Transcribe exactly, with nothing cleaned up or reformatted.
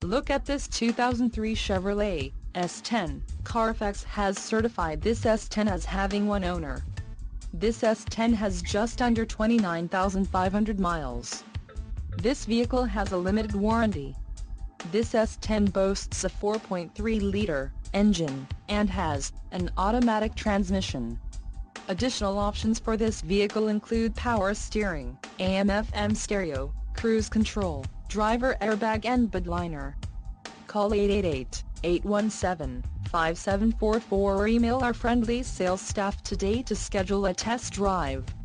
Look at this two thousand three Chevrolet S ten. Carfax has certified this S ten as having one owner. This S ten has just under twenty-nine thousand five hundred miles. This vehicle has a limited warranty. This S ten boasts a four point three liter engine, and has an automatic transmission. Additional options for this vehicle include power steering, A M F M stereo, cruise control, driver airbag and bedliner. Call eight eight eight, eight one seven, five seven four four or email our friendly sales staff today to schedule a test drive.